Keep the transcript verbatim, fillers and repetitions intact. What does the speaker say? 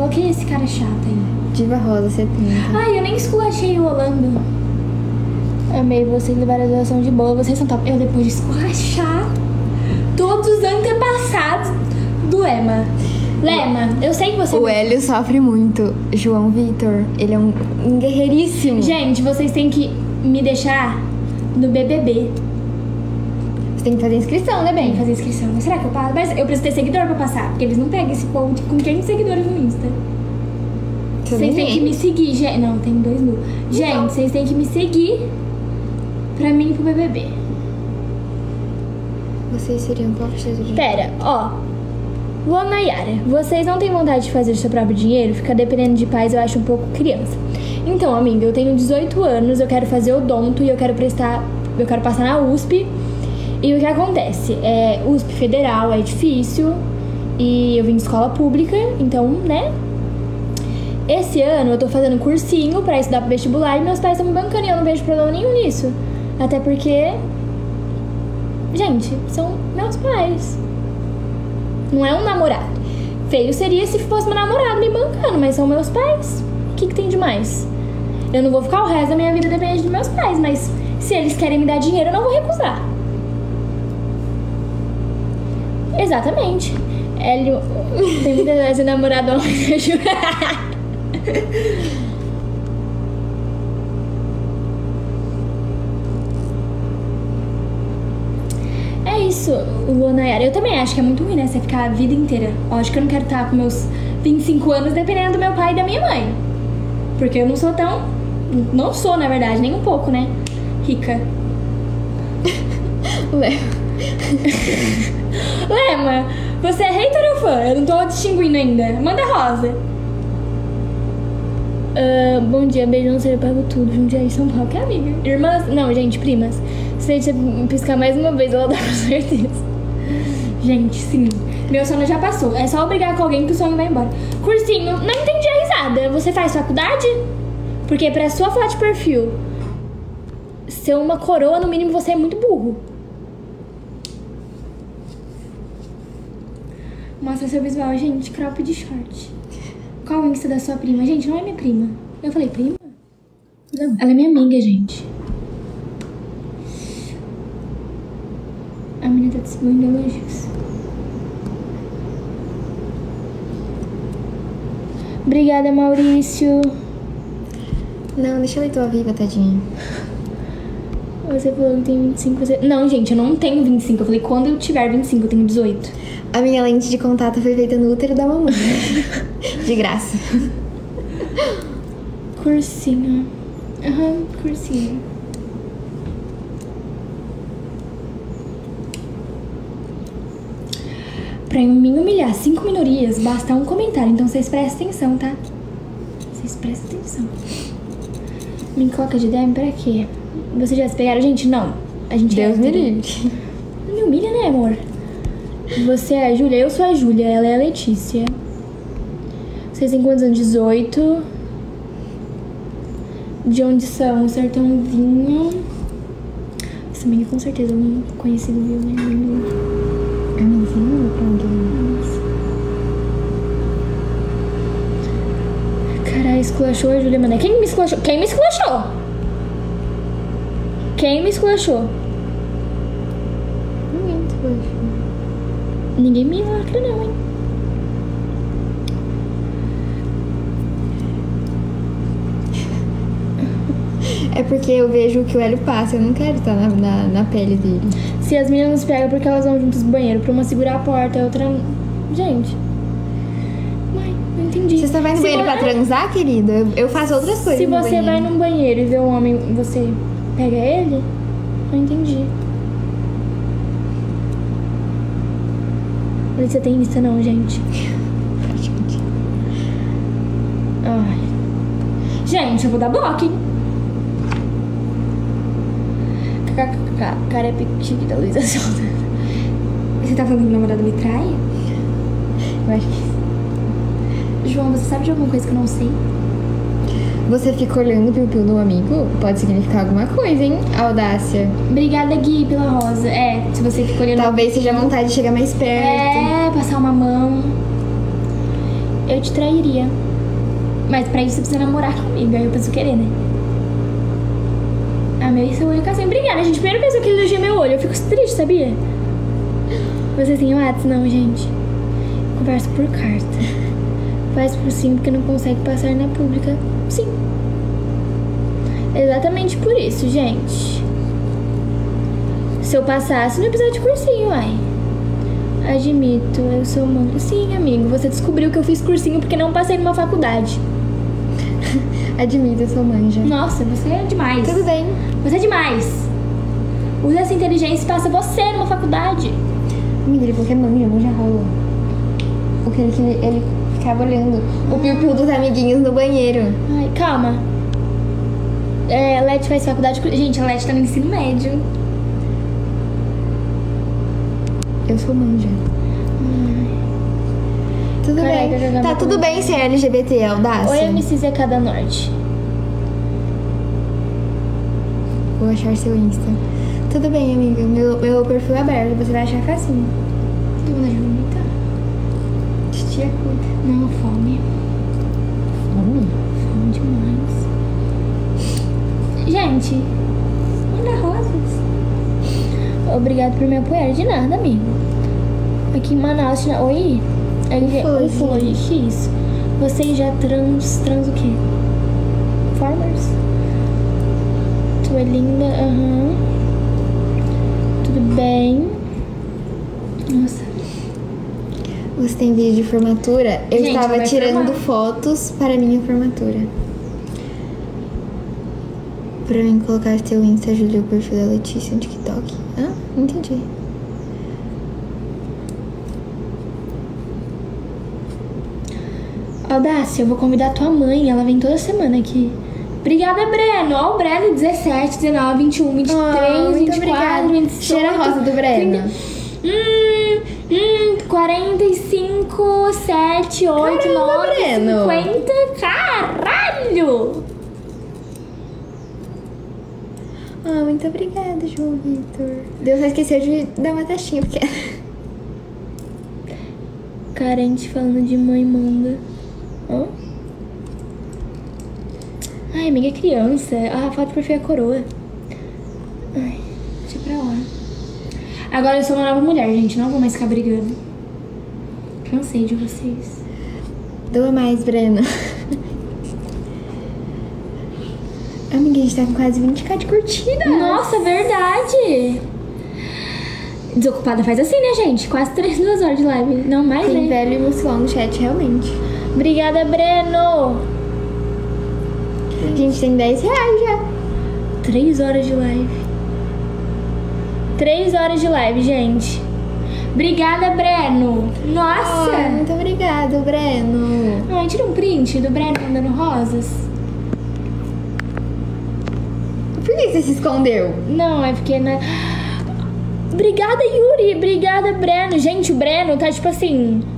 coloquei esse cara chato aí. Diva Rosa setenta. Ai, eu nem esculachei o Orlando. Amei vocês, levaram a doação de boa. Vocês são top. Eu, depois de esculachar todos os antepassados do Lema. Lema, eu sei que você... O Hélio sofre muito. João Vitor, ele é um, um guerreiríssimo. Gente, vocês têm que me deixar no B B B. Você tem que fazer inscrição, né, Tem bem? que fazer inscrição. Mas será que eu passo? Mas eu preciso ter seguidor pra passar. Porque eles não pegam esse povo com quinhentos seguidores no Insta. Vocês têm que me seguir, gente. Não, tem dois mil. Gente, vocês têm que me seguir pra mim ir pro B B B. Vocês seriam qual de... Pera, ó. Luana Nayara, vocês não têm vontade de fazer seu próprio dinheiro? Ficar dependendo de pais eu acho um pouco criança. Então, amiga, eu tenho dezoito anos, eu quero fazer odonto e eu quero prestar... Eu quero passar na U S P. E o que acontece? É, U S P federal é difícil. E eu vim de escola pública, então, né? Esse ano eu tô fazendo cursinho pra estudar pro vestibular e meus pais estão me bancando e eu não vejo problema nenhum nisso. Até porque... Gente, são meus pais. Não é um namorado. Feio seria se fosse meu namorado me bancando, mas são meus pais. O que que tem de mais? Eu não vou ficar o resto da minha vida dependendo dos meus pais, mas se eles querem me dar dinheiro, eu não vou recusar. Exatamente. Hélio... Tem muita esse namorado homem. É isso, Luana Nayara. Eu também acho que é muito ruim, né? Você ficar a vida inteira. Acho que eu não quero estar com meus vinte e cinco anos dependendo do meu pai e da minha mãe. Porque eu não sou tão... Não sou, na verdade, nem um pouco, né? Rica. Lema. Lema, você é hater ou fã? Eu não tô distinguindo ainda. Manda rosa. Uh, bom dia, beijo, não sei, eu pago tudo. Jundiaí, São Paulo, que é amiga. Irmãs, não, gente, primas. Se a gente piscar mais uma vez, ela dá com certeza. Gente, sim. Meu sono já passou. É só brigar com alguém que o sonho vai embora. Cursinho, não entendi a risada. Você faz faculdade? Porque pra sua foto de perfil ser uma coroa, no mínimo, você é muito burro. Mostra seu visual, gente. Crop de short. Qual o Insta da sua prima? Gente, não é minha prima. Eu falei prima? Não. Ela é minha amiga, gente. A menina tá distribuindo elogios. Obrigada, Maurício. Não, deixa eu ler tua viva, tadinha. Você falou que tem vinte e cinco... Você... Não, gente, eu não tenho vinte e cinco. Eu falei, quando eu tiver vinte e cinco, eu tenho dezoito. A minha lente de contato foi feita no útero da mamãe. De graça. Cursinho. Aham, uhum, cursinho. Pra me humilhar cinco minorias, basta um comentário. Então vocês prestem atenção, tá? Vocês prestem atenção. Me coloca de D M pra quê? Vocês já se pegaram? Gente, não. A gente Deus é me livre. Não me humilha, né, amor? Você é a Júlia? Eu sou a Júlia. Ela é a Letícia. Vocês têm quantos anos? dezoito. De onde são? Sertãozinho. Essa amiga com certeza é um conhecido, viu, né? Amizinho? Pra onde? Caralho, esculachou a Júlia Mané. Quem me esculachou? Quem me esculachou? Quem me esculachou? Ninguém me esculachou. Ninguém me lacra não, hein? É porque eu vejo o que o Hélio passa. Eu não quero estar na, na, na pele dele. Se as meninas pegam porque elas vão juntas pro banheiro, pra uma segurar a porta, a outra... Gente... Mãe, não entendi. Você só vai no Se banheiro vai... pra transar, querido? Eu, eu faço outras coisas. Se no você banheiro. vai num banheiro e vê um homem, você pega ele? Não entendi. Você tem Insta não, gente? Ai. Gente, eu vou dar bloco, hein? Cara é pique da Luísa Sonda. Você tá falando que o namorado me trai? Eu acho que... João, você sabe de alguma coisa que eu não sei? Você fica olhando o piu-piu do amigo? Pode significar alguma coisa, hein? Audácia. Obrigada, Gui, pela rosa. É, se você fica olhando... Talvez seja vontade de chegar mais perto. É, passar uma mão. eu te trairia. Mas pra isso você precisa namorar comigo, aí eu preciso querer, né? Ah, meu, isso é assim. Obrigada, gente. Primeira pessoa que elogia meu olho. Eu fico triste, sabia? Vocês têm WhatsApp? Não, gente. Converso por carta. Faz por sim porque não consegue passar na pública. Sim. Exatamente por isso, gente. Se eu passasse, não ia precisar de cursinho, uai. Admito, eu sou mãe. Sim, amigo, você descobriu que eu fiz cursinho porque não passei numa faculdade. Admito, eu sou manja. Nossa, você é demais. Tudo bem. Você é demais. Usa essa inteligência e passa você numa faculdade. Amiga, ele falou que é manja, manja rola. O que ele, que ele, ele ficava olhando o piu-piu dos amiguinhos no banheiro. Ai, calma. É, a Leti faz faculdade... Gente, a Leti tá no ensino médio. Eu sou manja. Ai. Tudo Caraca, bem. Tá tudo bem ser L G B T, Audácia. Oi, M C Z K da Norte. Vou achar seu Insta. Tudo bem, amiga. Meu, meu perfil é aberto. Você vai achar facinho. Tô com vontade de vomitar. Tia cuida. Não, fome. Fome? Fome demais. Gente, manda rosas. Obrigado por me apoiar. De nada, amigo. Aqui em Manaus... tinha- Oi? Aí, Foi, foi. Que isso? Vocês já trans... Trans o quê? Formers? Tu é linda. Aham. Tudo bem. Nossa. Você tem vídeo de formatura? Eu Gente, estava vai tirando formar. fotos para minha formatura. Pra mim colocar seu Insta, Júlia, o perfil da Letícia no TikTok. Ah, entendi. Audácia, eu vou convidar tua mãe. Ela vem toda semana aqui. Obrigada, Breno. Ó, o Breno, dezessete, dezenove, vinte e um, vinte e três, Ah, muito vinte e quatro, obrigada. vinte e cinco. Cheira a rosa do Breno. Hum, hum, quarenta e cinco, sete, oito, Caramba, nove, Breno. cinquenta. Caralho! Ah, muito obrigada, João Vitor. Deus só esqueceu de dar uma taxinha, porque... Carente falando de mãe manda. Hã? Ai, amiga, é criança. Ah, a foto perfil é a coroa. Ai, deixa pra lá. Agora eu sou uma nova mulher, gente. Não vou mais ficar brigando. Cansei de vocês. Doa mais, Breno. Amiga, a gente tá com quase vinte k de curtida. Nossa, verdade! Desocupada faz assim, né, gente? Quase três, duas horas de live. Não mais, Tem né? velho e muçulmano no chat, realmente. Obrigada, Breno! A gente tem dez reais já. Três horas de live. Três horas de live, gente. Obrigada, Breno! Nossa! Ah, muito obrigada, Breno. Ai, tira um print do Breno mandando rosas. Por que você se escondeu? Não, é porque... Né? Obrigada, Yuri! Obrigada, Breno! Gente, o Breno tá, tipo assim...